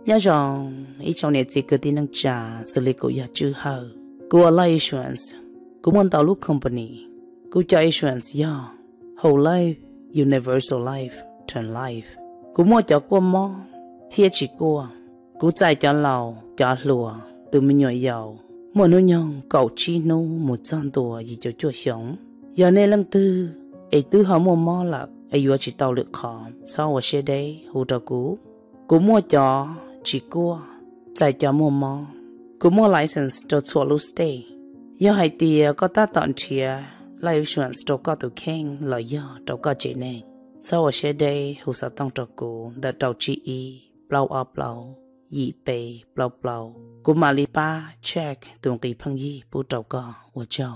nhớ rằng ý trong này chỉ có tin năng trả xử lý của nhà chữ hờ của life insurance của một tàu lúc company của cho insurance ya whole life universal life turn life của một cho qua mò thiệt chỉ của chạy cho lầu cho lùa từ mình nhỏ giàu một nô nhong cậu chi nô một trăm tuổi gì cho chua sống giờ này lần tư ấy tư họ mua mò là ấy vừa chỉ tàu được khó sau ở xe đây hỗ trợ cũ mua cho chỉ của chạy cho mua license cho xóa lúc stay giờ hai tia có ta tận chia life insurance cho có tụ khen là giờ cho có chị này sau ở xe đây hỗ trợ tăng cho cũ đã tàu chi blow up blow yi bê blow blow của Malipa check tuần kỳ phăng yi bố trâu có của châu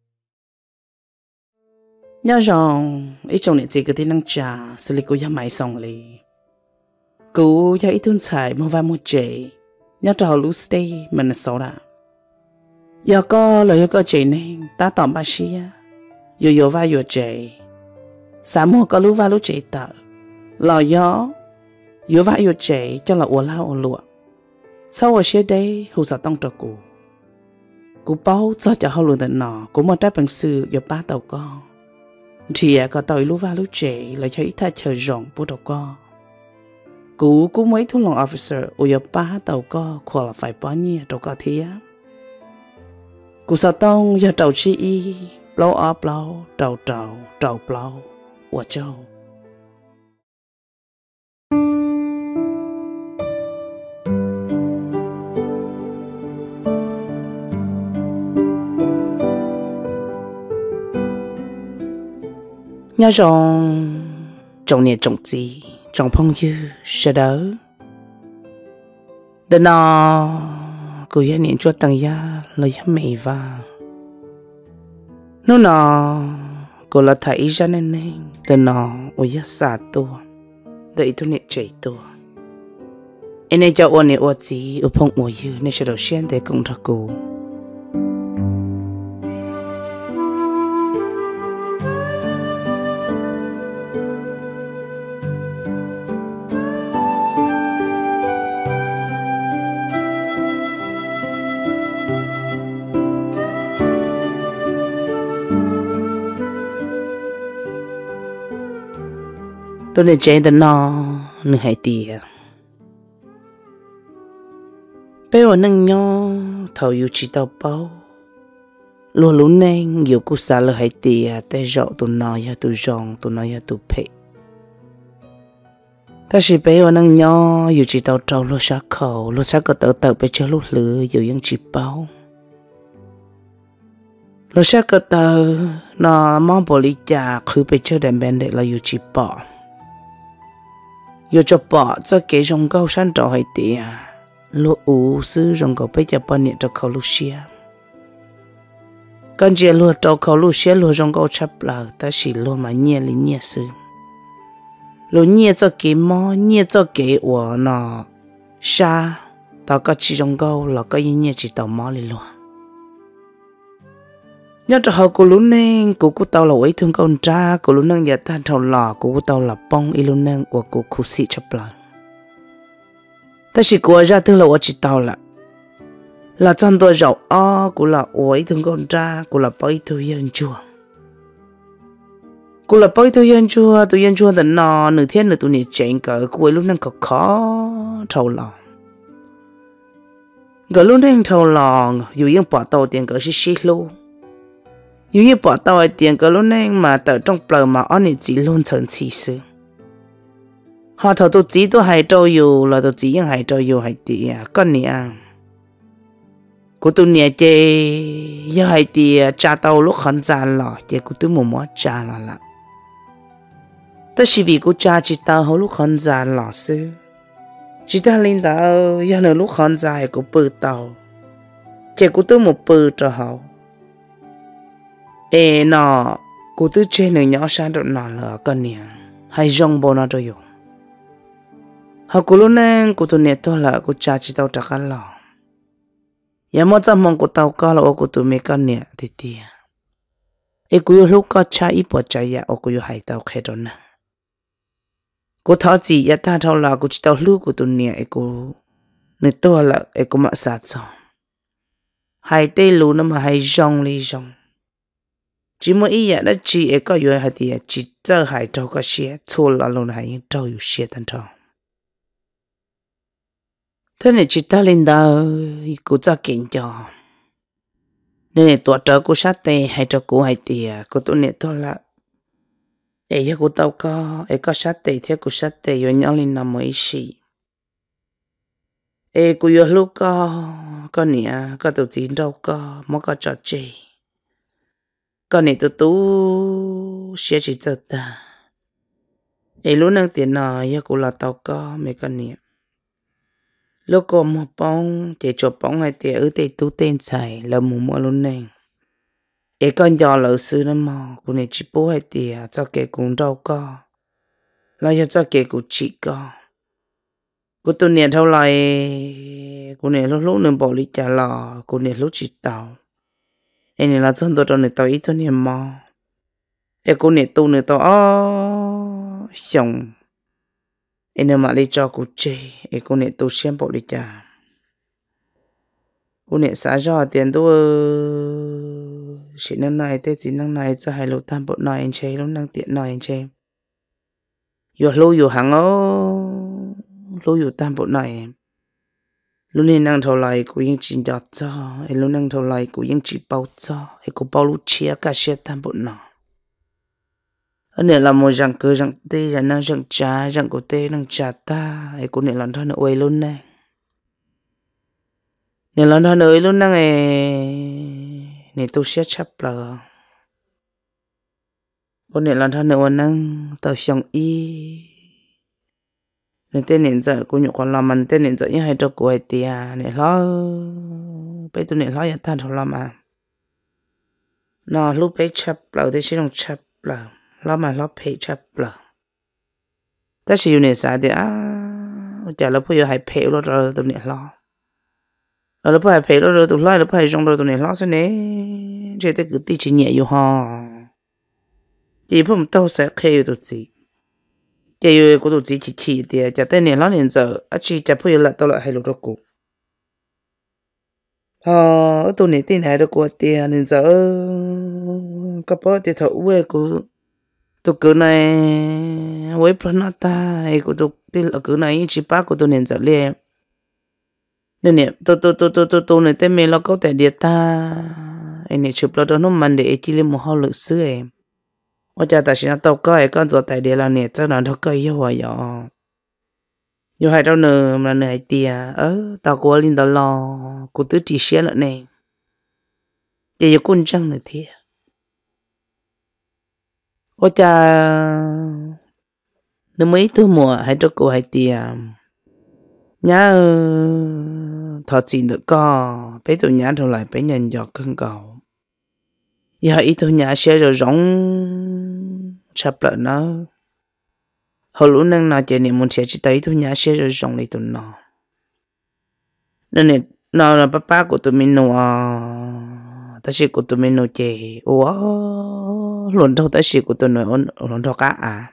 nhớ rằng ít trong này chỉ có thể năng trả xử lý của nhà máy xong lì cú cho ít tuần xài mua vài mua chế nhớ trâu lúc stay mình xấu đã giờ có lời có chế này ta tóm bà xí yo vài yo chế sáng mua có lúc vài lúc chế tờ lò yo vài yo chế cho là ủa lao ủa lụa sau ở xe đây hữu sở tăng trò cú bao cho họ luôn tận nọ cũng một trái bằng sự do ba tàu con thì có tàu lúc va lúc trẻ là cho ít thay chờ rộng bố tàu con cú mấy thu lòng officer ở do ba tàu con khoa là phải bao nhiêu tàu con thế cú sở tăng do tàu chi blow up blow tàu blow của châu nhớ rằng trong nhà trồng gì trong phong dư sẽ đỡ đợt nào cô gia niệm cho tăng gia lời mày và nó nào cô là thấy ra nên đợt nào ôi gia xa tua đợi tôi niệm chạy tua anh ấy cho ôn này ôn gì ở phong ôi dư nên sẽ đầu tiên để cùng ra cô tôi nên chơi đến nó nửa hai tia bé ở nâng nho thầu yêu chỉ tao bao luôn luôn nên yêu cô xa lỡ hai tia tay rọ tụi nó ya tụi rong tụi nó ya tụi phe ta chỉ bé ở nâng nho yêu chỉ tao trâu lo sát khẩu có tờ bé cho lúc lửa yêu những chỉ bao lo sát có tờ nó mong bỏ lý trả cứ bé cho đèn bên để là yêu chỉ bỏ yo cho bỏ cho cái rong câu san trò hay tiệt lúa ủ sư rong câu bây giờ bao nhiêu cho câu lúa xia con chị lúa cho câu lúa xia lúa rong câu chắp lờ ta chỉ lúa mà nhẹ li nhẹ sư lúa nhẹ cho cái mò nhẹ cho cái ủa nọ sa tao có chỉ rong câu là có gì nhẹ chỉ tao mò li lúa nhớ cho họ cô luôn nên cô tao là ấy thương con cha cô luôn nên giờ ta thầu lò cô tao là bông y luôn nên của cô khu sĩ chấp lời ta chỉ cô ra thương là ở chỉ tao là chân tôi giàu cô là ấy thương con cha cô là bấy tôi yên chùa cô là bấy tôi yên chùa tận nọ nửa thiên nửa tụi này chạy cỡ cô ấy luôn nên khó thầu lò cỡ luôn nên thầu lò dù yên bỏ tàu tiền cỡ xí luôn dù như bỏ tàu tiền cái lúc này mà tờ trong bờ mà anh ấy chỉ luôn成气势họ thầu tôi chỉ tôi hay trâu yêu là tôi chỉ những hay trâu yêu hay tiền con nè của tôi nè chơi giờ hay tiền trả tàu lúc khẩn gian lọ chơi của tôi mua trả là tất chỉ vì của cha chỉ tàu hồi lúc khẩn gian lọ sư chỉ ta lên tàu giờ nữa lúc khẩn gian của bự tàu chơi của tôi một bự cho họ ê nọ cô tư trên này nhỏ sang được nọ là con nè hay rong bò nó rồi họ cô lúc này cô tôi nè tôi là cô cha chỉ tao trả cái lò giờ mỗi trăm mong cô tao có là cô tôi mấy con nè thì tia ê cô lúc có cha ít bỏ cha ya cô yêu hay tao khé rồi nè cô tháo gì ya ta tháo là cô chỉ tao lúc cô tôi nè cô nơi tôi là ấy cũng mà sát sao hai tê lú nó mà hai rong li rong chỉ một ý đã chỉ ấy có yêu hai thì chỉ chờ hai trâu có xe chua là luôn hai trâu yêu xe tan trâu thế này chỉ ta lên đó cũng cho kiện cho nên này tuổi trâu cũng sát tê hai trâu cũng hai thì cũng tụi này thôi là ấy giờ cũng tao có ấy có sát tê thế cũng sát tê yêu nhau lên nằm mấy xí ê cô yêu lúc có nè có tụi chín đâu có mà có trò chơi có nè tụi tú sẽ chỉ chờ ta ê lúc năng tiền nào giờ cô là tao có mấy con nè lúc có một bông để cho bông hay để ở đây tú tên xài là một mua luôn nè ê con nhỏ lỡ sư nó mà cô nè chỉ bố hay để cho cái cũng đâu có là cho cái cũng chỉ có cô tôi nè thâu lại cô nè lúc lúc nữa bỏ đi trả lò cô nè lúc chỉ tàu em nè là chân tôi đâu nè tàu ít thôi nè mà em cô nè tu nè tàu xong em nè mà đi cho cô chơi em cô nè tu xem bỏ đi trả cô nè xả ra tiền tôi chỉ năng này tết chỉ năng này cho hai lô tam bộ này anh chơi lúc năng tiện này anh chơi vừa lâu vừa hàng lâu vừa tam bộ này em lúc này năng thầu lại cũngยังchỉ đọt cho em lúc năng thầu lại cũngยังchỉ bao cho em cũng bao lúc chia cả xe tam bộ nào anh này là một răng cơ răng tê là năng răng trà răng cổ tê năng trà ta em cũng này làm thôi nó uế luôn này này làm thôi nữa luôn năng này tôi sẽ chấp là con này làm thôi nữa năng tao xong y nên tên nên giờ cô nhục còn làm mình tên nên giờ như hai trâu của tia này lo bây tôi này lo ya tan thôi làm nó lúc bây chấp là tôi sẽ không chấp là lo mà lo phải chấp là ta sử dụng này sao thì chả là bây giờ hay phải lo rồi tôi này lo ở lúc hay phải lo rồi tôi lo lúc hay trong rồi tôi này lo sao nè chỉ tới cứ tí chỉ nhẹ yêu ha chỉ không tao sẽ kêu tôi gì chỉ có tụi chỉ thì chả tên này nó liền giờ chỉ chả phải là tao lại hay lột cô tụi này tên này được của tiền nên giờ các bác thì thấu về của tụi cứ này với planeta hay của tụi tên là cứ này chỉ ba của tụi này giờ liền nên nè tụi này tên mình là có thể địa ta anh này chụp là đó nó mình để chỉ lên một号lịch sử em我家但是那到个个做大的了呢，这那都个有啊哟，有还到呢，那呢还爹，到过领导了，古都这些了呢，也有公正的天。我家那么一头么还到过还爹，nhá thọ chuyện được co, bé tụi nhá thôi lại bé nhận giọt cơn cầu, giờ ít tụi nhá sẽ rồi rong sắp lại nó hồi lúc năng nào chơi niệm muốn sẽ chỉ thấy thôi nhá sẽ rồi rong đi tụi nó nên nè nó là papa của tụi mình nó ta sẽ của tụi mình nó chơi luôn đâu ta sẽ của tụi nó luôn đâu cả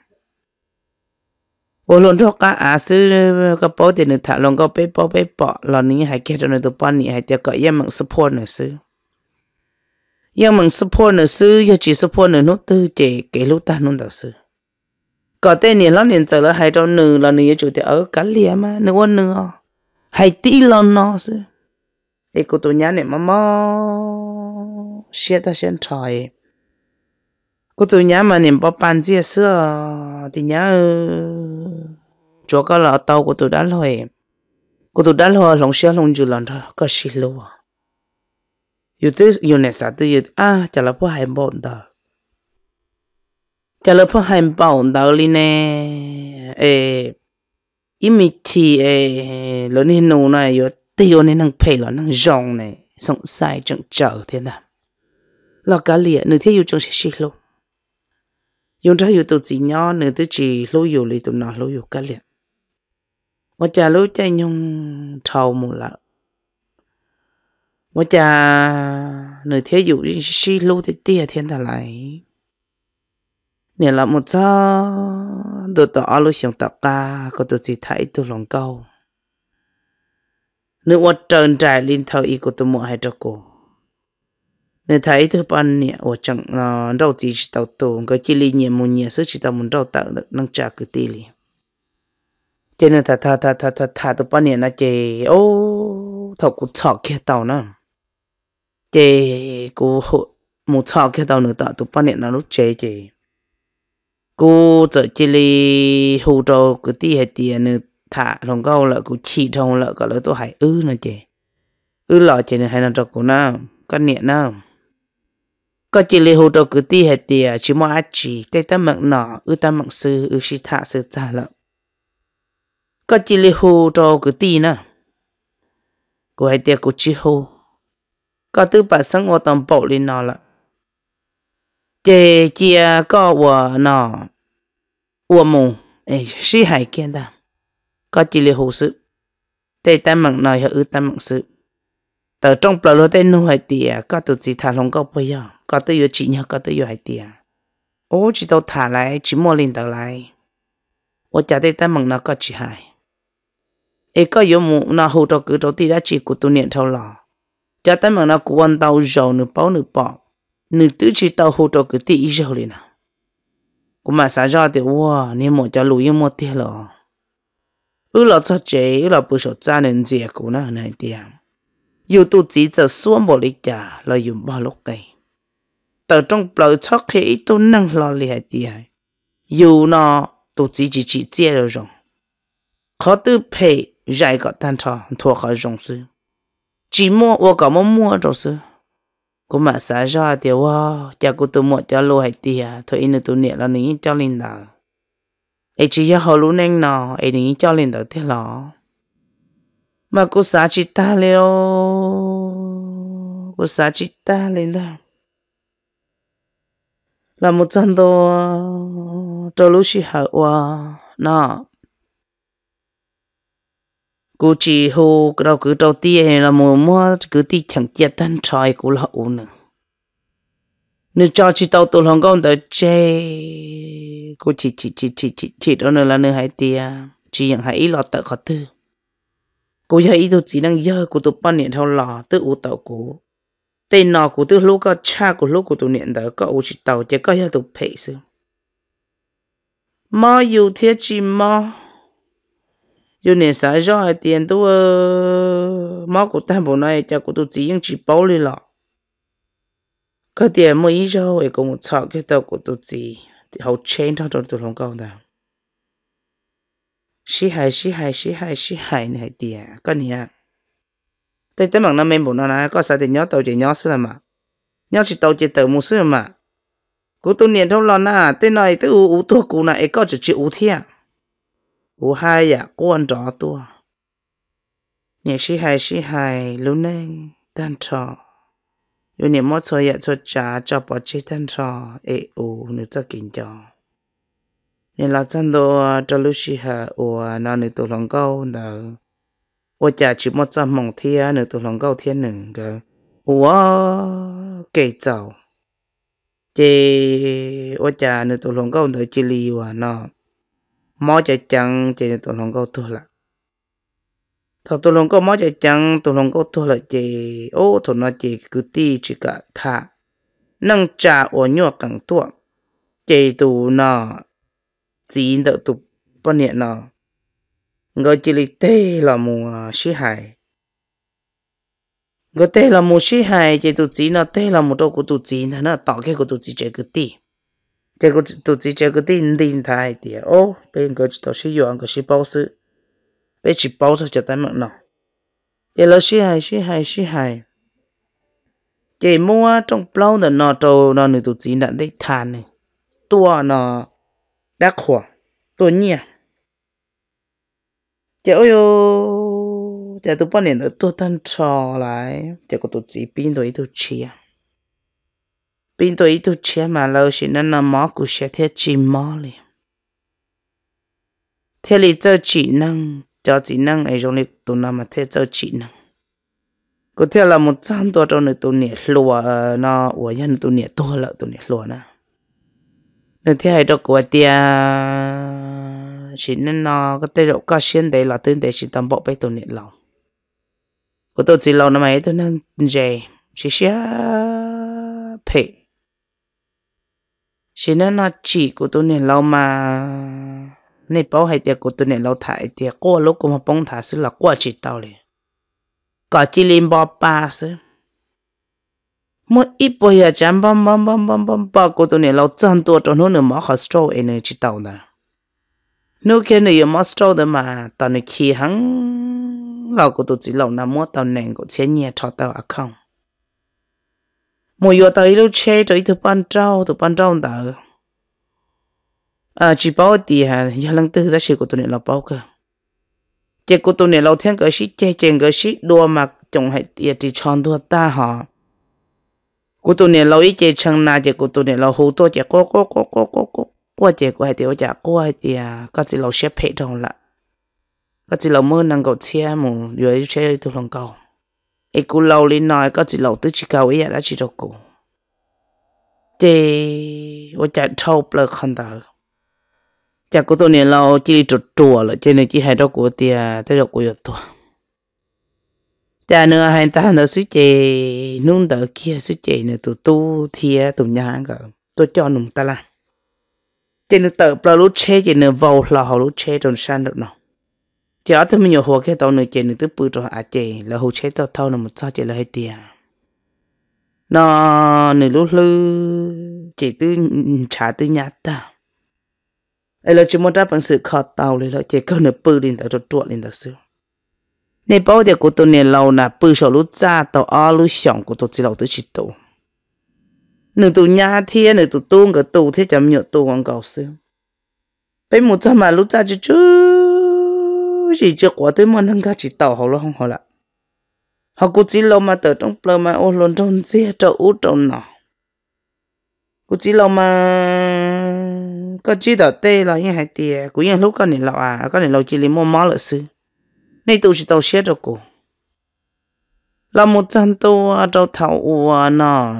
luôn đâu cả sư cái bao tiền thả luôn cái bé bỏ là những hai cái đó tụi bạn những hai cái cái em mình support nữa sư em mình support nữa sư giờ chỉ support nữa nó tư chơi cái lúc ta nó đâu sư có tên này nó liền giờ là hai trong nữ là nữ chủ thì ở cả liền mà nữ quân nữ hai tí lần nó chứ ấy của tụi nhá này mà xe ta xem trời của tụi nhá mà niệm bao pan chia sữa thì nhá chỗ cái là tàu của tụi đã rồi lòng xe lòng chữ lần thôi có xí luôn yêu tới yêu này sao tới chả là phải bọn đó chả là phải bọn đó đi nè imiti lớn lên nô này yo tiêu nên năng pay là năng rong này sống sai chẳng chờ thế nào là cả liền nửa thế yêu trong sẽ luôn dùng ra yêu tụi chị nhỏ nửa thế chỉ lâu yêu lấy tụi nó lâu yêu cả liền mà cha lâu cha nhung thầu một lợ mà cha nửa thế yêu xí lâu thế tia thiên ta lại nè là một sao đồ tỏ lúc xong tập ta có tụi chị thấy tôi lòng câu nữ ở trơn trải linh thầu ý của tôi mua hai cho cô nữ thấy thứ ban nè ở chẳng đâu chỉ tàu tù cái chỉ li nhiệm một nhẹ sức chỉ tàu muốn đâu tạo được năng trả cái tỷ lệ cho nên thà tôi ban nè nó chè ô thầu cũng chọc kia tàu nữa chè cô một chọc kia tàu nữa tạo tôi ban nè nó lúc chè cô giờ chỉ li hù trâu cái tỷ hay tiền nữa thà lòng câu là cô chỉ trong là cái là tôi hay nữa chè lọ chè nữa hay là cho cô nào cái nè nào có chỉ li hù trâu cái tỷ hay tiền chỉ mua ăn chỉ tây ta mặc nọ ta mặc sư sĩ thà sư ta là có chỉ li hù trâu cái tỷ nè cô hay tiền cô chỉ hù có thứ bà sáng ở tầm bộ lên nọ là chè chia có vợ nọ vợ mù sĩ hải kiên ta có chỉ li hù sư tây ta mặc nọ hay ta mặc sư từ trong bờ lúa tây nuôi tiền có tụi chị thả lòng câu bây giờ có tới giờ chị nhớ có tới giờ hay tiền ô chỉ tao thả lại chỉ mua lên tao lại ô chả tây ta mặc nọ có chị hải có yếu mù nọ hù trâu cứ trâu tì đã chỉ của tụi niệm thâu lò chả tây mặc nọ của quan tàu dầu nửa bao nửa bỏ nửa tứ chỉ tàu hù trâu cứ tì ý dầu lên nào cũng mà xả ra thì wow niệm một cho lùi một tiền lò là cho chế là bữa sau cha nên gì cũng là này tiền yêu tu chỉ giờ xuống bộ lịch trả là dùng bao lúc đây từ trong bờ chắc khi tu năng lo liệt tiền yêu nó tu chỉ chia rồi khó tư pay giải có tan thọ thuộc khỏi rộng sư chỉ mua và có mua rồi sư cũng mà xả ra thì wow cha của tôi mua cho lô hay tiền thôi nên tôi nhẹ là những cho linh đạo chỉ cho họ luôn nên nọ những cho linh đạo thế lọ mà cô xả chỉ ta lên cô xả chỉ ta lên đó là một trăm đô cho lúc xí hở wow nọ cô chỉ hồ cái đầu cứ đầu tiên là mua cứ ti chẳng chết tan trai của là ổn nữa nếu cho chỉ tàu tụi lòng con tới chơi cô chỉ đó nữa là nữa hai tia chỉ nhận hai ý lọt tự khó tư cô giờ ý tôi chỉ đang giờ của tụi ban niệm thâu lò tự u tàu của tên nọ của tụi lúc có cha của lúc của tụi niệm đó có u chỉ tàu chỉ có giờ tụi phê sư mà yêu thiết chỉ mà yêu nên xài ra tiền tôi mà của ta bộ này cho của tôi chỉ bao lên lọ có tiền mới ý rồi cũng một chọn cái tàu của tôi chỉ thì hậu chain thao cho tôi không câu nào xí hại này tiền có nè tại tới bằng năm em bộ nó có sao thì nhớ tàu chỉ nhớ xưa mà nhớ chỉ tàu chỉ tàu một xưa mà của tôi niệm trong lòng à tên này tôi u tôi của này có chỉ u thiệt u hai à quan trọ tôi nhẹ xí hại lúc nên tan trọ yêu niệm mất thôi cho trả cho bỏ chết tan trọ nữa cho kinh cho nên là chân đồ cho lúc xí hại nó nữa tôi lòng câu đó trả chỉ một trăm mong thiên nữa tôi lòng câu thiên nừng cái kể giàu chị trả nữa tôi lòng câu nữa chỉ li nó mó chạy chẳng chị tụi lòng câu thua là thôi tụi lòng câu mó chạy chẳng tụi lòng câu thua là chị tụi nó chị cứ ti chỉ cả thà nâng trả ở nhọ càng tua chị tụi nó chỉ đợi tụi bao nhiêu nó người chỉ li tê là mùa xí hài người tê là mùa xí hài chị tụi chỉ nó tê là một đâu của tụi chỉ nó tỏ cái của tụi chỉ chạy cứ ti cái của tụi chỉ chơi cái tin thái thì bên cái tụi sử dụng cái sĩ bảo sư bên sĩ bảo sư cho tay mặc nào cái là sĩ hài cái mua trong bao là nó trâu nó người tụi chỉ đã đấy than này tua nó đắt khỏa tua nhẹ cái ôi cái tụi bao nhiêu tua tan trò lại cái của tụi chỉ pin tụi chia bên tôi ít chia mà lâu xin nó nằm mỏ của sẽ thiết chỉ mỏ liền thế thì cho chỉ năng cho chỉ năng ấy trong này tụi nó mà thế cho chỉ năng có thể là một trămตัวtrong này tụi nhẹ lúa nó của dân tụi nhẹ to là tụi nhẹ lúa nè nên thế hay đó của tia xin nó có thể độ cao xuyên đấy là tên đấy chỉ tầm bộ bay tụi nhẹ lòng của tôi chỉ lâu năm ấy tôi đang dễ chỉ xia phê chỉ nên nó chỉ của tôi nên lâu mà nên bảo hay tiệt của tôi nên lâu thải tiệt qua lúc của mà bông thả sẽ là qua chỉ tao liền có chỉ liên bao ba sẽ mỗi ít bây giờ chẳng băm của tôi nên lâu chân tôi trong nó nữa mà họ stroll này chỉ tao nè nếu cái này mà stroll đó mà tao này khi hắn lâu của tôi chỉ lâu nằm mua tao nền của chế nhẹ cho tao à không mỗi giờ tao lúc chơi rồi tụi ban trâu tao chỉ bảo thì giờ lần thứ đó chỉ của tôi này là bảo cơ chỉ của tôi này lâu thiên cái sĩ chơi chơi cái sĩ đua mà chồng hay tiệt thì chọn đua ta họ của tôi này lâu ít chơi chăng na chỉ của tôi này lâu hú tôi chỉ qua chỉ của hai tiệt chỉ qua hai tiệt có chỉ lâu xếp hết rồi là có chỉ lâu mưa năng cầu chia một rồi chơi tôi lòng cầu ấy cú lâu lên nói có chỉ lâu tôi chỉ cầu ấy đã chỉ đâu cú thì tôi chạy thâu bờ khăn tờ chả có tôi này lâu chỉ đi chùa là trên này chỉ hai đâu của tia tới đâu của tôi chả nữa hai ta nữa suy chế nung đỡ kia suy chế nữa tụi tu thia tụi nhà cả tôi cho nung ta là trên nữa tờ bờ lút chế trên nữa vào là họ lút chế trong san được nào chả tôi mình nhiều hồ cái tàu nữa trên nữa tôi bự rồi chế là hồ chế tàu thâu là một sao chế là hai tia nó nữa lút lư chỉ tư trả tư nhà ta ấy là chúng ta bằng sự khó tàuเลยlà chỉ có nửa bự lên tàu chuột lên tàu xưa nên bảo để của tôi nên lâu nè bự số lúc ra tàu lúc sống của tôi chỉ lâu tới chỉ tàu nửa tụ nhà thiên nửa tụ tuôn cái tụ thế chấm nhựa tụ quảng cáo xưa bây một trăm mà lúc ra chứ chỉ chưa quá tới món thằng cá chỉ tàu họ lo không họ lại họ cũng chỉ lâu mà tờ trong bờ mà ô lon trong xe trâu út trong nọ cũng chỉ lâu mà có chỉ đào tê là như hai tiề cũng như lúc con này lâu con này lâu chỉ lấy mua mỏ lợi sư nên tôi chỉ tàu xe được cô là một trăm tô trâu thầu nọ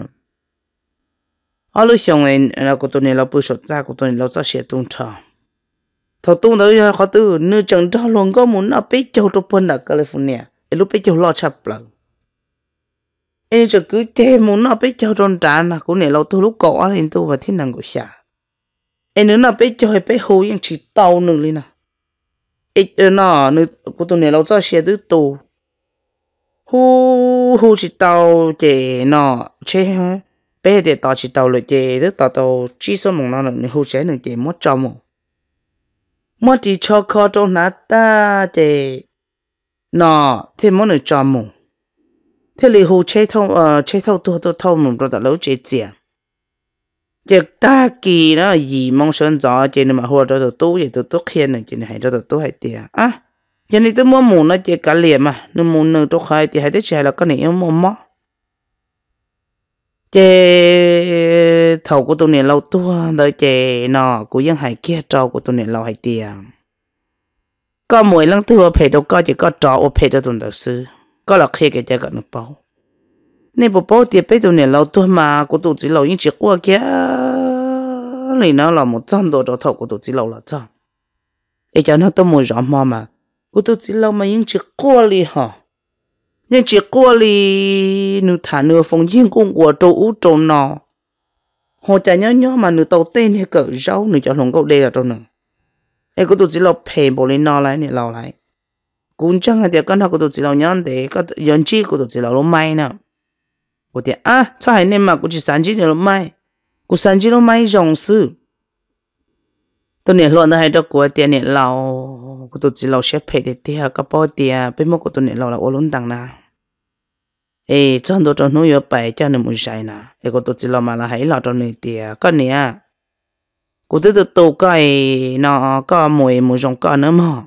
ở lúc xong ấy là của tôi này lâu bự sốt ra của tôi này lâu cho xe tung trò thầu tung đó họ từ nơi chẳng cho luôn có muốn ở bên châu trong bên là California lúc bên châu lo chập lợn em chỉ cứ chơi muốn ở bên châu trong trán là của này lâu tôi lúc cổ lên tôi và thiên năng của xả em nữa là bé chơi bé hồยังchỉ tàu nữa lên nè ít nó nữa của tôi này lâu cho xe thứ tù hồ chỉ tàu chế nó chế hả bé để tàu chỉ tàu rồi chế thứ tàu chỉ số mong nó là hồ chế nữa chế mất trong mất chỉ cho khó trong nát ta chế nó thêm mất nữa trong mù thế thì hồ chế thâu tôi thâu mù rồi ta lâu chế tiền chỉ ta kỳ nó gì mong sơn gió chỉ nên mà hoa đó tụi tôi vậy tụi tôi khen này chỉ này hay đó tụi tôi hay tiền giờ này tôi mua mù nó chỉ cả liền mà nó mù nửa tôi khai thì hay tới chạy là cái này em mua mó chỉ thầu của tôi này lâu tua đợi chỉ nó của dân hải kia trâu của tôi này lâu hay tiền có mỗi lần tôi phải đâu có chỉ có trâu phải đâu tôi đầu sư có là khi cái cái nó bao nên bộ bao tiền bây giờ này lâu tôi mà của tôi chỉ lâu những chiếc qua kia này nó là 100 đô thầu của tôi chỉ lâu là sao ấy cho nó tôi mua rõ mà của tôi chỉ lâu mà những chiếc qua đi hả những chiếc qua đi nửa thả nửa phòng riêng cũng của trâu trâu nọ họ chả nhớ mà nửa tàu tên hay cỡ rau nửa cho lòng câu đây là trâu nè ấy của tôi chỉ lâu phê bộ lên nó lại này lâu lại cũng chẳng là con nào của tôi chỉ lâu nhớ để có dân chi của tôi chỉ lâu mai nè我的这还能嘛？估计3G了买，估3G了买容事。ตัวเนี่ยร้อนได้ดอกกัวเตียเนี่ยเรากูตัวจีเราเชฟเพดเตียก็พอเตียเป็นมกูตัวเนี่ยเราโอลุ้นตังนะจันตัวตัวนู้นอยู่ไปเจ้าเนี่ยมุ่งใจนะกูตัวจีเรามาละให้เราตัวเนี่ยเตียก็เนี่ยกูตัวตัวก็เนาะก็มวยจงก็เนื้อหม้อ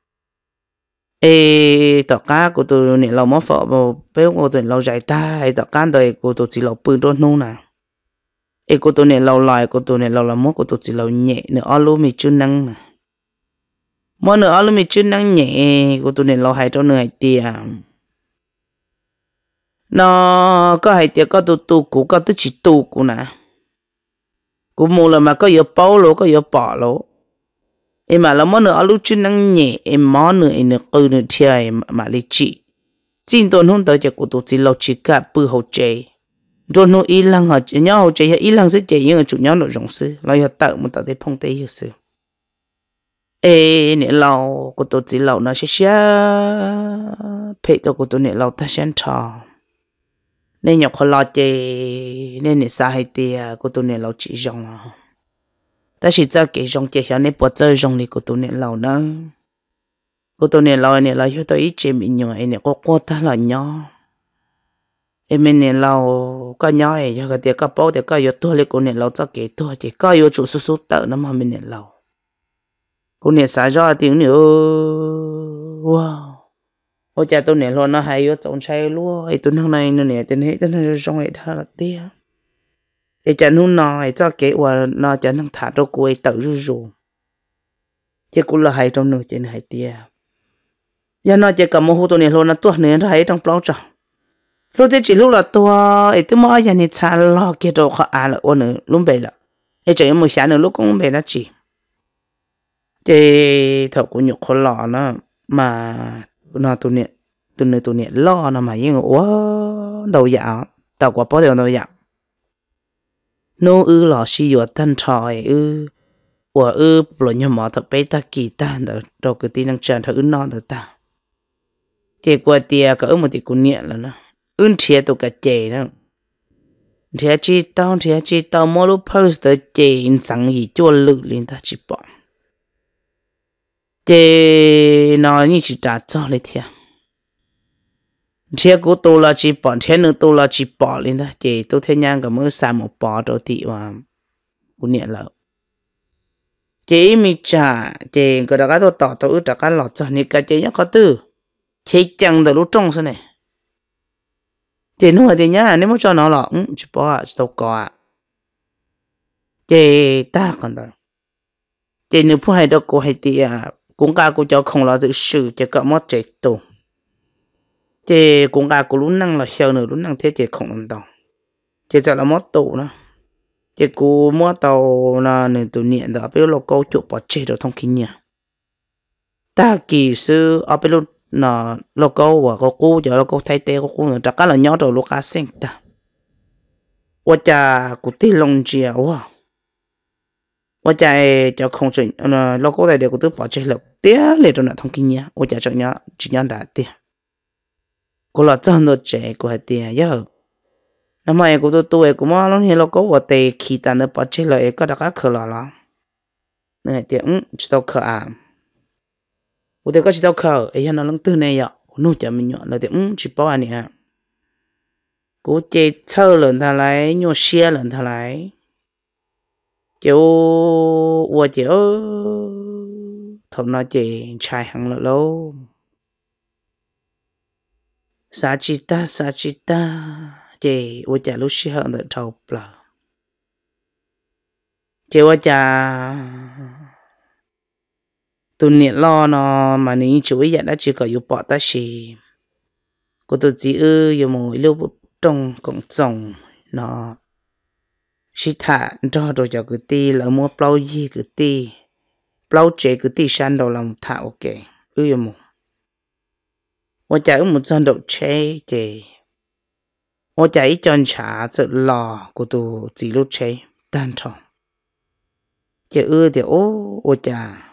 ต่อการกูตัวเนี่ยเราไม่ฝ่อเป็นกูตัวเราใจตายต่อการโดยกูตัวจีเราปืนตัวนู้นนะกูตัวเนี่ยเราลอยกูตัวเนี่ยเราละมั่วกูตัวจีเราเหนื่อยเนื้ออลูมีจุนนังนะมั่วเนื้ออลูมีจุนนังเหนื่อยกูตัวเนี่ยเราให้ตัวเหนื่อยเตียnó có hay tiệt có tu cũ có tu chỉ tu cũ nè cũ mua là mà có yếu bao lỗ có yếu bỏ lỗ em mà là món nữa lúc trước năng nhẹ em món nữa em nữa nửa thiệt mà lấy chị chính tôi không tới chỉ của tôi chỉ lâu chỉ cả bự hậu chế rồi nó ý lăng họ nhau hậu chế ý lăng sẽ chế nhưng mà chủ nhau nó rộng sư là họ tạo một tạo để phong tế hiểu sư ê nè lâu của tôi chỉ lâu nó sẽ phải tôi của tôi nè lâu ta sẽ trò nên nhọc họ lo chế nên nè xa hay tia của tôi nè lâu chỉ rộng à ta chỉ cho cái rộng chế hiểu nên bỏ chơi rộng này của tôi nè lâu nữa của tôi nè lâu nè là hiểu tôi ít chế mình nhỏ nè có ta là nhỏ em nè lâu có nhỏ ấy cho cái tiệc có bao tiệc có yếu tôi lấy của nè lâu cho cái tôi chỉ có yếu chủ số tự nó mà mình nè lâu của nè xả ra tiếng nữa wow ôi cha tôi nè lo nó hay yếu trồng chay luôn ấy tôi hôm nay nó nè tên hết tên nó trong ấy đó là tia ấy cha nó nói cho cái và nó cha nó thả cho cô ấy tự rủ chứ cũng là hay trong nửa trên hay tia giờ nó chỉ cầm một hồ tôi nè lo nó tuột nè nó hay trong plau trà lúc đấy chỉ lúc là tôi ấy tôi mới giờ này xả lo kia đồ khó là ôn nữa lúc bây là ấy chỉ một sáng nữa lúc cũng bây là chỉ thì thầu của nhục khó lọ nó mà nó tụi nè lo nó mà nhưng ủa đầu dạ tao qua bao giờ đầu dạ nó lọ xí dọa tan tròi ủa rồi nhưng mà thật bé ta kỳ tan rồi cái tin năng tràn thật nó được ta thì qua tiề có một tí cũng nhẹ là nó thiệt tụi cả chè đó thiệt chi tao mua lúc post tới chè chẳng gì cho lự lên ta chỉ bỏ chè nó như chỉ trả cho lấy thiệt của tôi là chỉ bỏ thiệt nữa tôi là chỉ bỏ lên ta chè tôi thấy nhang cả mới xài một bỏ đầu tị và cũng nhẹ là chè mi trả chè cái đó cái tôi tỏ tôi trả cái lọt cho nên cái chè nhá có từ chè chẳng được lúc trong thế này thì nó thì nhá nếu mà cho nó là chỉ bỏ đâu có thì ta còn đó thì nếu phải đâu có hay thì cũng cả cũng cho không là tự sự chỉ có mất chạy tù thì cũng cả cũng lúc năng là sau nữa lúc năng thế chỉ không làm đâu chỉ cho là mất tù đó chỉ cũng mất tàu là nên tụ niệm đó bây giờ câu chụp bỏ chạy được thông kinh nha ta kỳ sư ở bây giờ nó logo và cô giờ logo thay thế cô nó chắc là nhớ rồi logo sinh ta, và cha cụ ti long chia wow, và cha cho không chuyện logo này đều cụ tự bỏ chơi lực tiếc để cho nó thông kinh nhá, và cha cho nhớ chỉ nhớ đã tiếc, cô là chân nó trẻ của tiếc giờ, năm nay cụ tôi cũng mà lúc này logo và tê khi ta nó bỏ chơi lại có đặc cái khờ là, này tiếc chỉ tao khờ à. Ủa có chỉ đâu khờ, ấy nó lăng tư này ạ, nuôi cho mình nhọn là thì chỉ bảo anh nè, cố chơi chơi lần thà lại, nhô xe lần thà lại, kiểu ủa kiểu thầu nó chơi trai hàng là lâu, sa chi ta, chơi ủa chả lúc xe hơn được thầu bờ, chơi ủa chả tụi nè lo nó mà nếu chú ý đã chỉ có yêu bỏ ta xí cô tụi chỉ yêu một lưu trong cộng trồng nó xí thả cho rồi cho cái ti là mua bao gì cái ti bao chế cái ti san đầu làm thả ok yêu một tôi chạy một chân đầu chế chế tôi chạy chân trả tự lò của tụi chỉ lúc chế tan tròn chế thì ô chà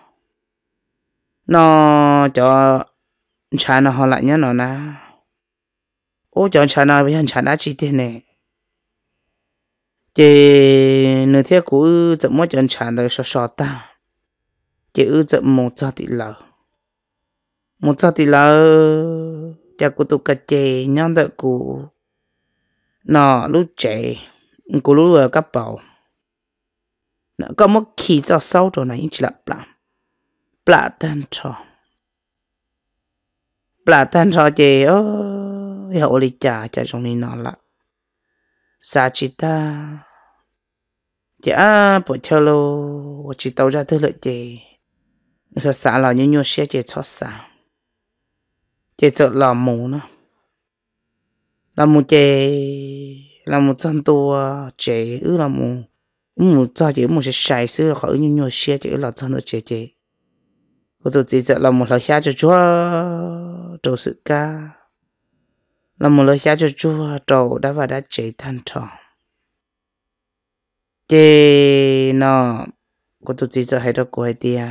nó cho cha nó họ lại nhá nó na ô cho cha nó bây giờ cha nó chỉ thế này chị nửa thế cũ chậm mất cho cha nó sợ ta chị chậm một cho tỷ lờ cha của tụi cái chị nhon đợi cụ nó lúc trẻ cụ lúc ở cấp bảo nó có một khi cho sâu rồi này chỉ là Plạ tan cho chị hậu lý trả trong này nó là sa chị ta chị bộ chơi lô chị tàu ra thứ lợi chị sa là như nhau xe chị cho sa chị sợ làm mù nữa làm mù chị làm mù chân tua chị làm mù cho chị mù sẽ sai xưa khỏi như nhau xe chị là chân được chị cô tôi chỉ sợ là một lời khác cho chúa trâu sự ca là một lời cho chua trầu đã và đã chạy thành trò chế nó của tụi chị sợ hay đó của ai tia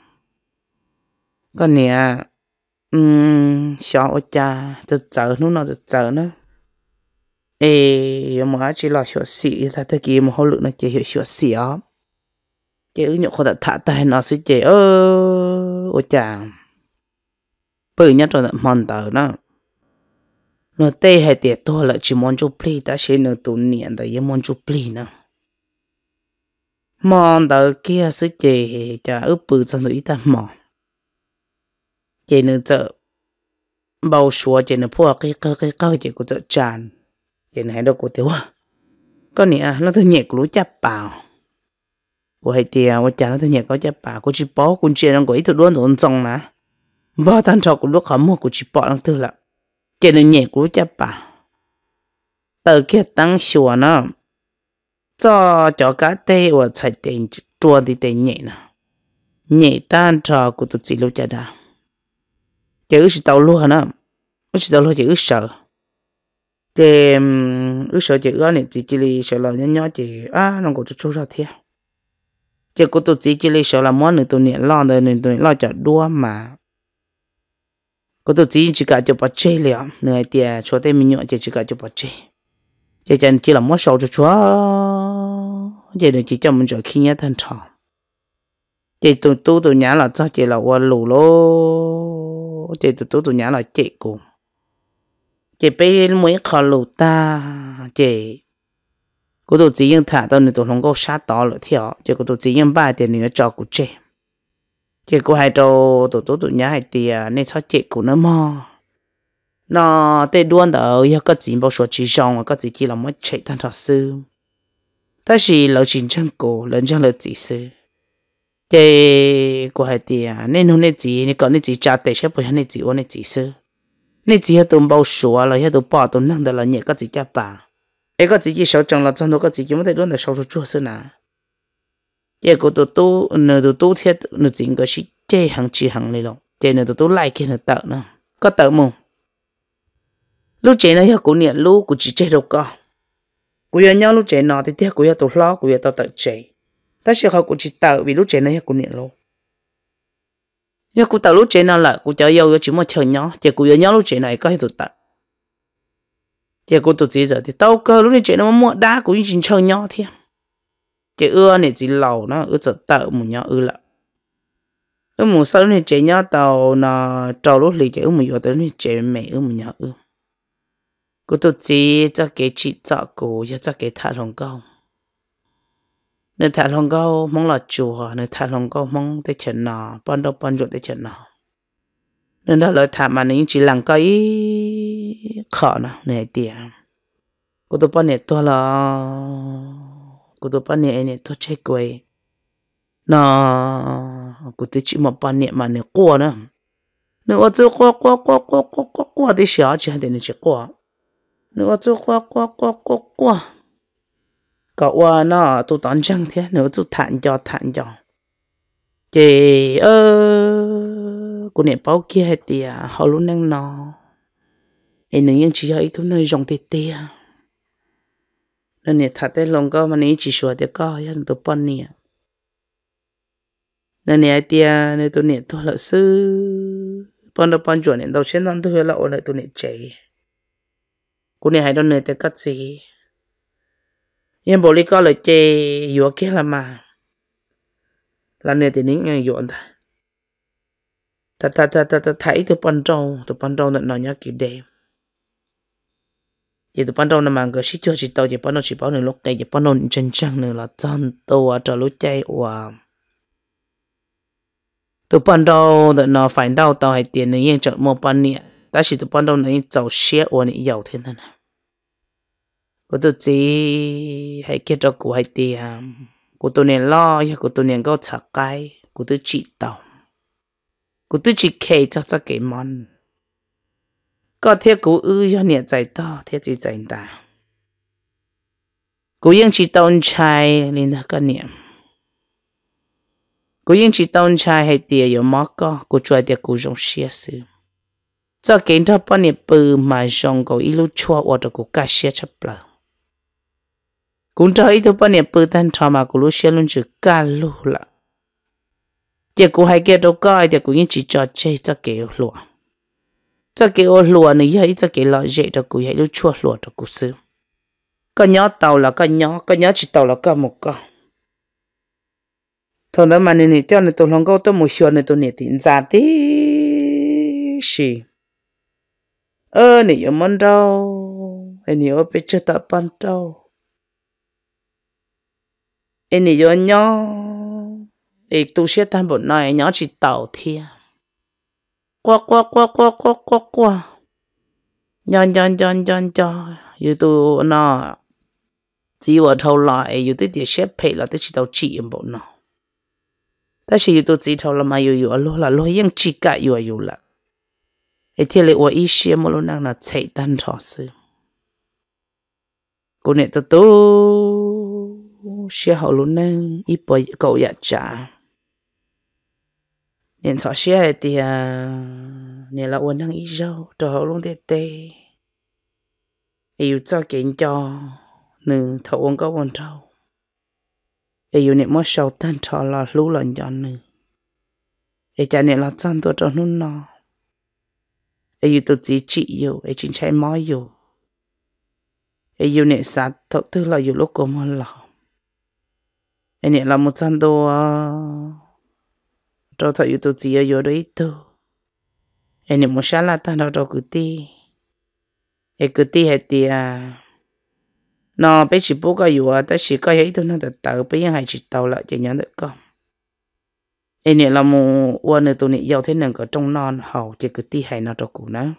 con nè sợ cha tự sợ nó tự sợ nó ê mà chỉ là sợ xị ta thấy kia mà họ lượng nó chỉ hiểu sợ xị á chế ứng nhậu khó thả tay nó sẽ chế ôi cha bởi nhất rồi mòn tờ nó tê hay tiệt to là chỉ muốn chụp pli ta sẽ nó tụ niệm ta vẫn muốn chụp pli nữa mòn tờ kia sẽ chế cha ướp bự cho nó ít ta mòn chế nó chợ bao số chế nó phua cái chế của chợ tràn chế này đâu có tiêu con nè nó thứ nhẹ của chắp bảo của hai tia của cha nó thứ nhẹ có chắp bảo của chị bó của chị nó có ít thứ đuôn thốn trong nè bao tan trọc của lúc khám mua của chị bó nó thứ là chế nó nhẹ của chắp bảo từ kia tăng xùa nó cho cá tê và chạy tiền chua thì tiền nhẹ nè nhẹ tan trọ của tụi chị lúc cha đã chứ chỉ tàu luôn hả chỉ tàu luôn chỉ sợ cái sợ chỉ này chỉ là sợ là nhỏ chỉ nó có chút ra thiệt chỉ có tụi chỉ là sợ là món nữa tụi này lo đời này tụi lo chợ đua mà có tụi chỉ cả cho bắt chơi liền người tiệt cho tên mình nhỏ chỉ cả cho bắt chơi chỉ chẳng chỉ là món sầu cho chúa chỉ để chỉ cho mình chơi khi nhớ thân trò chỉ tụi nhá là cho chỉ là qua lù lô chỉ tụi nhá là chị cùng chị bé mới khó lù ta chị cô tụi chỉ yên thả tao nên tụi không có sát đó nữa theo chị cô tụi chỉ yên ba tiền nữa cho cô chị cô hai trâu tụi nhá hai tiền nên sao chị cô nữa mà nó tê đuôn đó yêu có chỉ bao số chỉ xong có chỉ là mất chạy thành thọ sư ta chỉ lâu chính chân cô lần chân là chỉ sư chị cô hai tiền nên không nên chỉ nên còn nên chỉ trả tiền sẽ phải nên chỉ ôn nên chỉ sư nên chỉ tụi bao số là hết tụi bỏ tụi năng đó là nhẹ có chỉ cho bà ấy có chỉ sáu trăm là trong đó có chỉ mới thấy luôn là sáu số chua sư nè giờ cô tụi tu thiết nó chỉ có chỉ chơi hàng chỉ hàng này rồi chơi nó tụi tu lại kia nó tự nữa có tự mông lúc chơi nó cô niệm lúc cô chỉ chơi đâu có cô yêu nhau lúc chơi nó thì tiếc cô yêu tụi lo cô yêu tao tự chơi ta sẽ học cô chỉ tự vì lúc chơi nó cô niệm luôn nhưng cô tự lúc chơi nó là cô cho yêu chỉ một chơi nhau giờ cô yêu nhau lúc chơi này có hết tụi tự giờ cô tụi chỉ giờ thì tao cơ lúc chơi nó mua đá cô chỉ chơi nhau thôi chị ưa này chỉ lầu nó ưa sợ tự một nhau ưa là một sau này chơi nhau tàu nó trâu lúc lì chị một giờ tới này chơi mẹ một nhau cô tụi chỉ cho cái chị cho cô cho cái thả lòng câu nơi thả lòng câu mong là chùa nơi thả lòng câu mong tới chuyện nào ban ruột tới chuyện nào nên đó lời thả mà những chỉ làm cái khó nào này tiền cô tụi ban này to là cô tụi ban này to chơi quay nó cô tụi chỉ một ban này mà này qua nữa nữa cho qua đi xả chỉ hay để chỉ qua nữa cho qua cậu qua nó tụi tán trăng thế nữa tụi thản cho chị cô này bao kia hay tiệt họ luôn đang nó em những chỉ hay tụi nơi rong tiệt tiệt nên này thật đấy lòng có mà này chỉ sửa tiệt có yên tụi bọn nè nên này tiệt nên tụi này tụi là sư bọn chuẩn nên đầu先当tụi là ôn lại tụi này chạy cô này hay đâu nơi tiệt cắt gì yên bộ lý có lời chê yếu kia là mà là này thì những người yếu ta thấy tụi ban đầu nó nhớ kỹ đẹp vậy tụi ban đầu nó mang cái shit cho chị tao vậy ban đầu chỉ bảo nữa lúc này vậy ban đầu chân chân nữa là chân tao cho lúc chạy và tụi ban đầu nó phải đau tao hay tiền này yên chọn một ban nè ta chỉ tụi ban đầu này giàu xe và này giàu thế này cô tụi chị hay kết cho cô hay tiền cô tụi này lo cô tụi này có chặt cái cô tụi chị tao cô tụi chị kể cho cái món có thể cô cho nhà giải to thế chỉ giải ta cô yên chỉ tao trai nên là cái niệm cô yên chỉ tao trai hay tiền có cô chơi tiền cô dùng xe sư cho kiến thức bao nhiêu bự mà trong có ít lúc chua ở đó cũng cá xe chấp lờ cũng cho ít bao nhiêu bự tan thọ mà cũng lúc xe luôn chữ cá lu là giờ cũng hay kia đâu có giờ cũng như chỉ cho chơi cho kiểu lúa cho kiểu lúa này giờ ít cho kiểu lọ dễ đó cũng hay lúc chua lúa đó cũng xứ có nhỏ tàu là có nhỏ chỉ tàu là có một con thôi đó mà nên cho nên tôi không có tôi một chuyện này tôi nhận tiền ra tí xí này ở món đâu này ở bên chơi tập ban đâu này ở nhỏ tu sửa tam bộ này nhỏ chỉ tàu thia qua nhon yêu tu nó chỉ vào thâu lại yêu tu địa xếp phải là tu chỉ tàu chỉ em bộ nó但是有都知道了嘛，有了啦，lo yang chỉ cả有了，而且嘞我一些么咯那菜单超市，过年都些好了呢，一杯狗也炸，年超些的啊，年了我能一肉，都好弄得得，有做见着，能头温个温头。yêu niệm mất sầu tan thọ là lú lần nhọn nữa, cha niệm là chăn tôi cho nó nọ, yêu tôi chỉ yêu, chính trái mói yêu niệm sát thật thứ là yêu lúc còn mòn lọ, niệm là một chăn tôi, cho thật yêu tôi chỉ yêu đấy tôi, niệm một sáng là tan đâu đâu cứ ti hết tiệt nó bây chỉ bố cái yêu ta chỉ cái ấy thôi nó tự tự bây giờ hay chỉ tàu lại chỉ nhận được con em này là một quan nữa tụi này giàu thế nào có trong non hậu chỉ cứ ti hay nó cho cụ nữa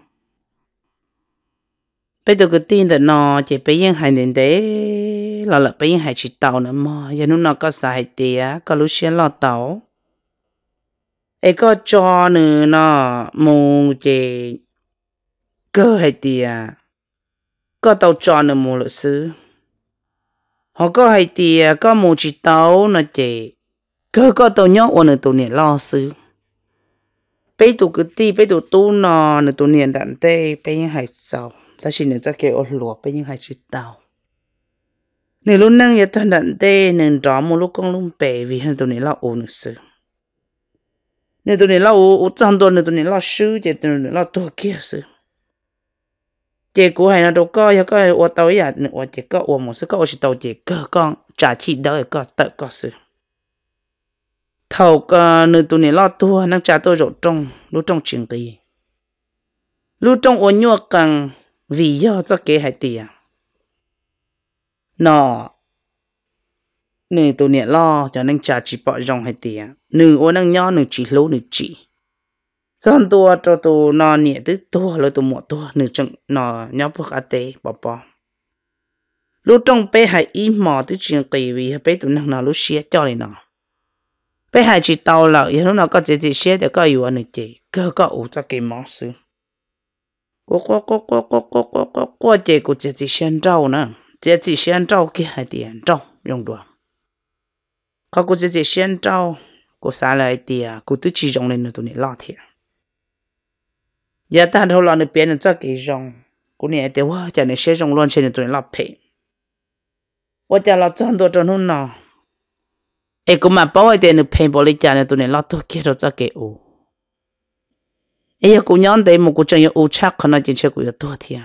bây giờ cứ tin là nó chỉ bây giờ hay đến đấy là bây giờ hay chỉ tàu nữa mà giờ nó có xài tiền có lúc xe lo tàu ấy có cho nữa nó một chỉ cơ hay tiền có tàu cho nữa một luật sư họ có hay thì có một chỉ tàu nó chỉ có tàu nhóc ở nơi tụi này lo sự bây tụi cứ ti bây tụi tu nó nơi tụi này đàn tê bây những hay sao ta chỉ nên cho kêu lúa bây những hay chỉ tàu nếu lúc năng giờ ta đàn tê nên rõ một lúc con lúc bể vì hai tụi này lo ổn sự nếu tụi này lo ổn chăn đồ nếu tụi này lo sư thì tụi này lo tua kia sự chị của hay là đâu có ở tàu ấy à ở chị có ở một số có ở tàu chị có con trả chi đó có tự có sự thầu có nơi tụi này lo tua năng trả tôi rồi trong lúc trong chuyện gì lúc trong ở nhua càng vì do cho kế hay tiền nó nơi tụi này lo cho nên trả chỉ bỏ rong hay tiền nửa ở năng nhỏ nửa chỉ lố nửa chỉ dân tua cho tụi nó nhẹ tới tua rồi tụi một tua nửa chừng nó nhóc bớt ate bỏ lúc trong bé hay im mò tới chuyện kỳ vì bé tụi nó lúc xé cho này nó bé hay chỉ tàu lại lúc nào có chỉ xé để có yêu anh chị cơ có ủ cho cái món xứ có chị của chỉ xén rau nè chỉ xén rau kia hay tiền rau dùng đồ có của chỉ xén rau của xả lại tiền của tôi chỉ dùng lên tụi này lo thiệt giờ ta đâu lo được biến cho cái rong của này thì quá cho nên sẽ rong luôn trên tụi nó phê我家老张多着弄呢，哎，我们包一点的赔玻璃家呢，都能老多给着这给我。哎呀，姑娘的么，我真有误差，可能进去我有多天，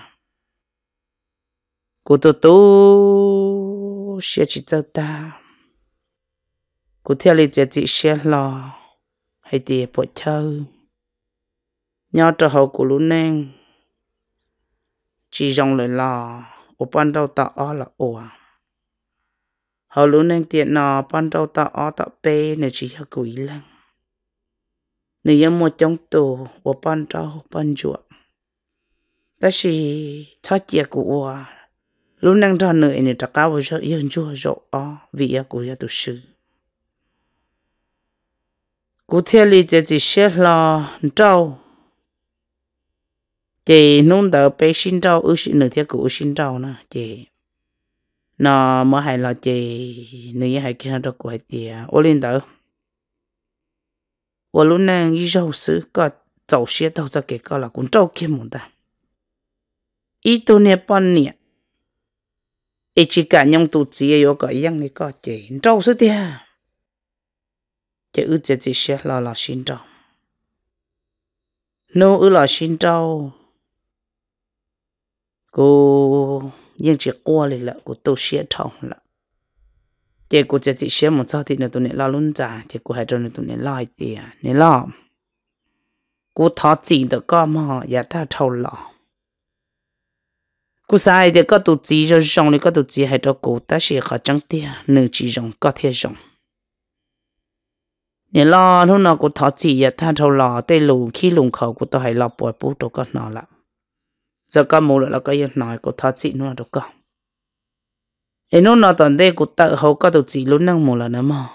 我都学起走的，我听里自己学了，还得不抽，鸟着好咕噜呢，只用来了，我搬到大阿了我。họ luôn nên tiền nó ban đầu ta ở ta bê nếu chỉ cho quỷ lăng nếu như một trong tù của ban đầu ban chuột ta chỉ cho chia của luôn nên cho người này ta cao với sự yên chua rộ vì của ya tu sư cụ thể lý chỉ xét là trâu chỉ nung đỡ bê sinh trâu ước sinh nửa thiết của sinh trâu nè chỉ nó mới hay là chị nếu hay kia nó quậy thì ô lên đó ô lúc này dâu sứ có 走些到这给个了，公照看么的。伊多年半年，一起干用肚子有个样的个的，照是的，这这些老心照，no老心照，cô nhưng chỉ qua lại là cô tôi sẽ thòng là chị cô chỉ sẽ một sao thì nó tụi này lo luôn trả chị cô hay cho nó tụi này lo tiền này lo cô thọ gì được có mà ya ta thâu lo cô sai thì có tụi chị rồi rong thì có tụi chị hay cho cô ta sẽ khó trắng tiền nữ chỉ rong có thể rong này lo lúc nào cô thọ gì ya ta thâu lo tới lù khi lùng khẩu cô tôi hay lo bồi bút đồ có nó là giờ có mua là có yên nói cô thọ chị nó đâu có ấy nó toàn đây cô tự hậu có tụi chị luôn năng mua là nữa mà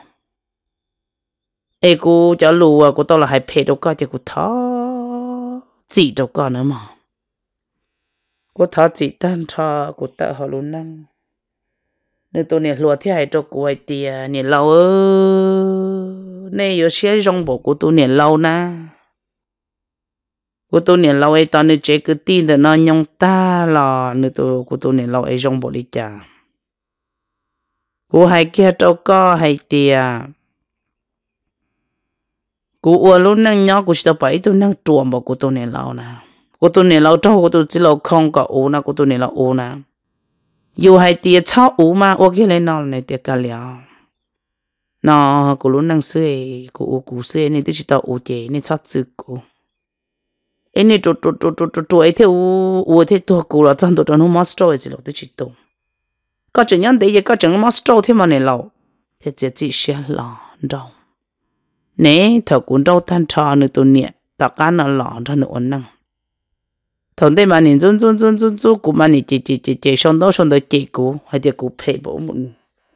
ấy cô cho lù cô tôi là hay phê đâu có cho cô thọ chị đâu có nữa mà cô thọ chị tan cho cô tự hậu luôn năng nếu tôi này lùa thế hay cho cô ấy tiền này lâu này có xe rong bộ của tôi này lâu na cô tôi này lâu ấy toàn này chế cứ tin được nó nhông ta là nếu tôi cô tôi này lâu ấy rong bộ đi chả cô hay kia đâu có hay tiền cô uổng luôn năng nhỏ cô sẽ phải tôi năng chuồn vào cô tôi này lâu nè cô tôi này lâu cho cô tôi chỉ lâu không có uổng na cô tôi này lâu uổng na yêu hay tiền cháu uổng mà uổng cái này nó này tiền cả liao nó cô luôn năng suy cô suy này tôi chỉ tao uổng chế này cháu chữ cô ấy này chỗ ấy theo uổng theo tôi cô là chân tôi nó master ấy chỉ lâu tôi chỉ tao có chuyện nhân đấy có chuyện master thế mà này lâu thì chỉ sẽ lo đâu nè thầu cũng đâu thanh trò nữa tụi nhẹ tất cả nó lọ ra nữa năng thằng đây mà nhìn run cũng mà nhìn chỉ xong đó chỉ cũ hay thì cũ phê bộ mình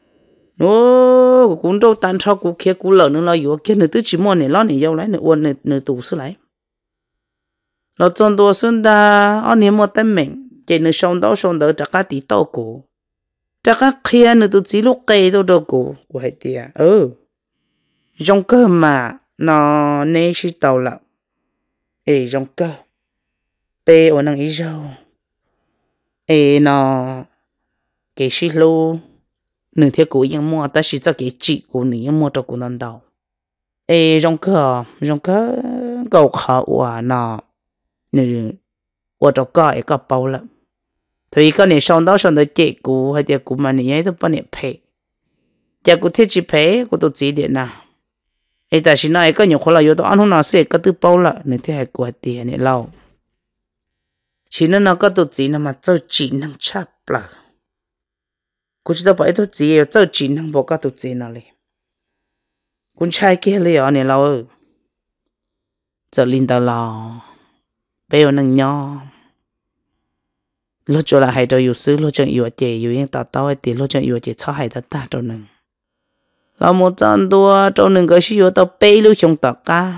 nó cũng đâu thanh trò cũ kia cũ lợn nữa là yếu kia nữa tứ chỉ mua này lo này giàu lấy nữa uốn nữa tủ sửa lại nó trong đó xuân ta anh em mua tên mình chỉ nữa xong đó tất cả tí tao cũ tất cả kia nữa tụi chỉ lúc cây đâu cũ hay thì trong cơ mà nó nên chỉ tàu lợ ê trong cơ bê ở năng ý dâu ê nó cái xí lô nửa thiết của yên mua ta chỉ cho cái chị của nửa yên mua cho của nó đầu ê trong cơ cầu khó à nó nửa ở trong cơ ấy có bao lợ thì cái này xong đó chị của hay tiệc của mà nửa ấy tôi bao nhiêu phê giờ của thiết chỉ phê của tôi chỉ điện nào ấy tại sao này có nhiều khó là yếu tố anh không nói sẽ có từ bao là nên thế hay của tiền này lâu chỉ nên nó có tổ chức nó mà cho chỉ năng chấp là cũng chỉ là phải tổ chức cho chỉ năng bao cái tổ chức nào này cũng trai kia liền này lâu giờ linh đầu lâu bây giờ năng nhỏ lúc cho là hay đâu yêu sư lúc chẳng yêu chị yêu những tao ấy thì lúc chẳng yêu chị cho hay ta đâu nè là một trận đua trong những cái sự tao bay lưu trong tất cả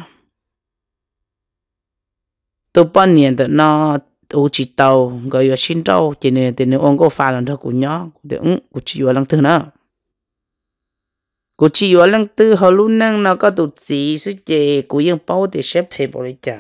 tôi bao nhiêu đó nó tôi chỉ tàu cái xin tàu chỉ nên thì nếu ông có phá lần thôi cũng nhớ cũng chỉ vào lần thứ nữa cũng chỉ vào lần thứ họ luôn năng nó có tụt gì sự gì cũng yên bao thì xếp hết bỏ đi chẳng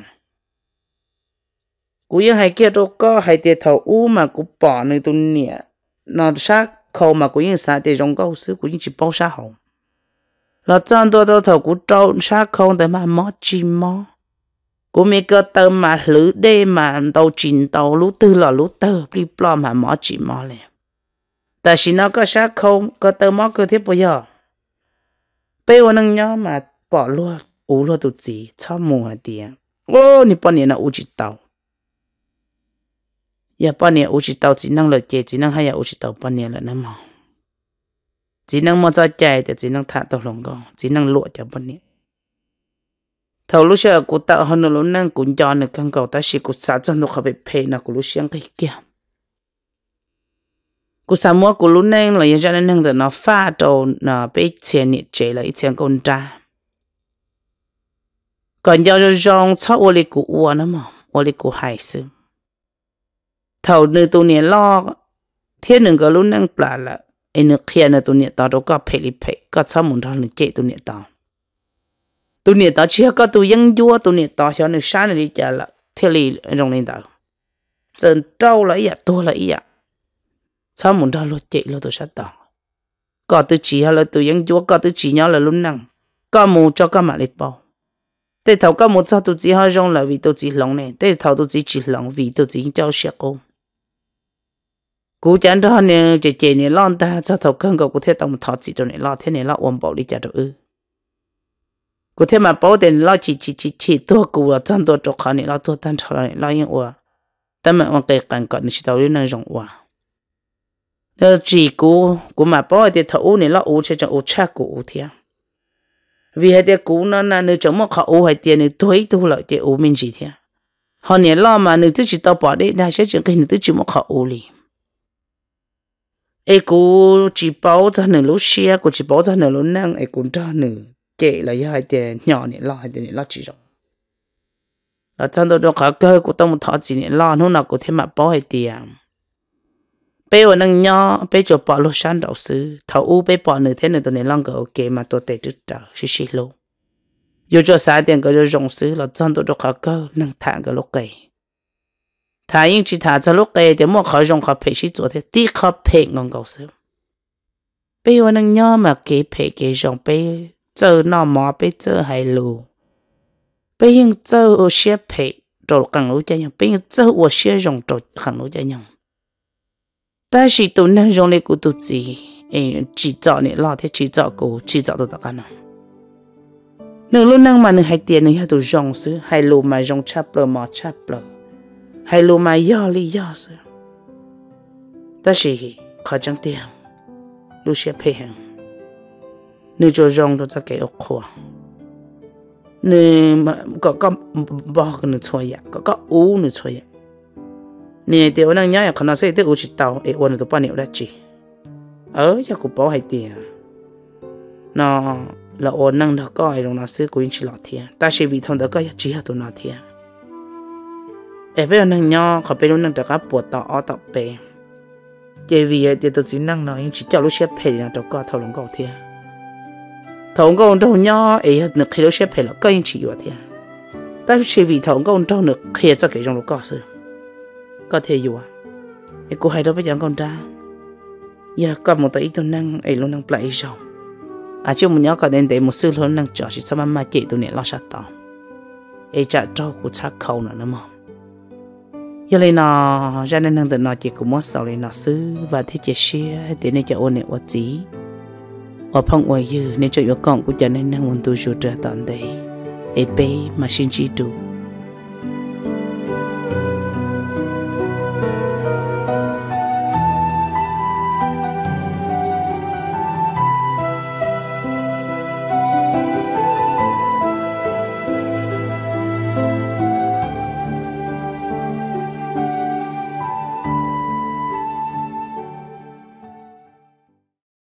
cũng yên hay kia đâu có hay thì thầu u mà cũng bỏ nơi tôi nhẹ nó sát khâu mà cũng yên sát thì trong câu sự cũng yên chỉ bao sát hậu là chân tôi thầu cũng trâu sát không để mà mót chim mót cũng mấy cái tờ mà lưỡi đê mà tàu chín tàu lú tư là lú tờ đi plo mà mót chim mót liền tại vì nó có sát không có tờ mót cơ thiết bây giờ bây giờ năng nhớ mà bỏ luôn u luôn tụt gì cho mùa tiền ô ni bao nhiêu là u chỉ tàu giờ bao nhiêu u chỉ tàu chỉ năng là chế chỉ năng hay là u chỉ tàu bao nhiêu là nằm chỉ năng mua cho chạy thì chỉ năng thả tàu lồng con chỉ năng lụa cho bên này thầu lúc xưa cụ tạo hơn nó lúc năng cũng cho được căn cầu ta chỉ cụ sát chân nó không bị phê nào cụ lúc sáng cái kia cụ sát mua cụ lúc năng là giờ cho nên năng được nó pha đầu nó bị tiền nhiệt chế là ít tiền con tra còn giờ cho rong cháu ô lê cụ uo nữa mà ô lê cụ hại sự thầu nơi tụi này lo thiên đừng có lúc năng bả là anh kia là tụi nhện tao đâu có phê li phê có sao muốn thằng nhện tụi nhện tao tụi nè tao chia có tụi dân vua tụi nè tao cho nên sáng này đi chả là theo lý trong lên tao chân trâu là ý tua là ý sao muốn ra luật chạy lo tụi sát tao có tụi chỉ hay là tụi dân vua có tụi chỉ nhau là luôn năng có mù cho có mà lấy bao để thầu có một sao tụi chỉ hay trong là vì tụi chỉ lòng này để thầu tụi chỉ lòng vì tụi chỉ cho xe cô cú chán đó nè chị nè lo ta cho thầu cân của thế tao một thọ chỉ rồi nè lo thế này lo ôm bảo đi chả được cú thế mà bảo tiền lo chỉ tua cú là chân tua trọc này lo tua tan trọc này lo những ua ta mà ông cái cảnh cận chỉ tao đi nơi rộng ua nếu chỉ cú mà bảo thì thầu này lo u chơi cho u cha cú thiệt vì hai đứa cú nó là nếu trong một khẩu u hai tiền này tối tu lại thì u mình gì thiệt họ nè lo mà nếu chỉ tao bỏ đi đã sẽ chẳng cái nếu chỉ một khẩu u liền ai cú chỉ bảo cho nửa lúc xe cú chỉ bảo cho nửa lúc năng ai cũng cho nửa kệ là hai tiền nhỏ này lo hai tiền này lo chỉ rồi là chân tôi đâu cả cơ của tôi một thọ chỉ này lo nó nào cũng thêm mặt bảo hai tiền bây giờ năng nhỏ bây giờ bỏ lô sáng đầu sư thầu u bây bỏ nửa thế này tôi này lo cái ok mà tôi tệ trước trời xí luôn giờ cho sáng tiền cái rong sư là chân tôi đâu cả cơ năng thang cái lúc cây thà những chỉ thà cho lúc cây thì mua khỏi rong khỏi phải xí chỗ thế tí khỏi phải ngon cầu sư bây giờ năng nhỏ mà cái phải cái rong bây giờ nó mò bây giờ hay lù bây giờ giờ xe phải rồi càng lú cho nhau bây giờ ở xe rong rồi càng lú cho nhau ta chỉ tụi nó rong này của tụi gì chỉ chọn này lo thế chỉ chọn của chỉ chọn tụi ta nào nửa lúc năng mà nửa hai tiền nửa hai tụi rong sư hay lù mà rong chắp lờ mò chắp lờ hay lù mà do lý do sư ta chỉ khó chẳng tiền lù xe phê hàng nửa cho rong rồi ta kể ốc khoa nè mà có bao cái nè thôi ya có u nè thôi ya nè tiểu năng nhá còn nó sẽ tới u chỉ tàu ấy uốn tụi bao nhiêu đã chỉ giờ cũng bảo hay tiền nó là uốn năng đó có ai trong nó sẽ cũng chỉ lọt thiệt ta sẽ vì thằng đó có chỉ là tụi nó thiệt bây giờ năng nhá họ bây giờ năng đã có bột tàu tàu bể chỉ vì thì tụi chỉ năng nó chỉ cho lúc xếp phê là tụi có thầu lồng cầu thiệt thầu công trâu nhỏ ấy được khi đó xếp phải là có những chỉ vậy tại vì vì thầu công trâu được khi cho cái trong lúc có thể dù ấy cô hay đó bây giờ con ra giờ có một tí tôi năng ấy luôn năng play rồi chứ một nhỏ có đến để một sư luôn năng cho chỉ sao mà chị tôi này lo sát tao ấy trả trâu của chắc khâu nữa mà giờ này nó ra nên năng tự nó chỉ cũng muốn sau này nó sư và thế chỉ xe để nên cho ôn này ôn gì ở phong ngoài dư nên cho yếu con của cha nên năng muốn tu sửa trở tận đây ấy bé mà xin chỉ đủ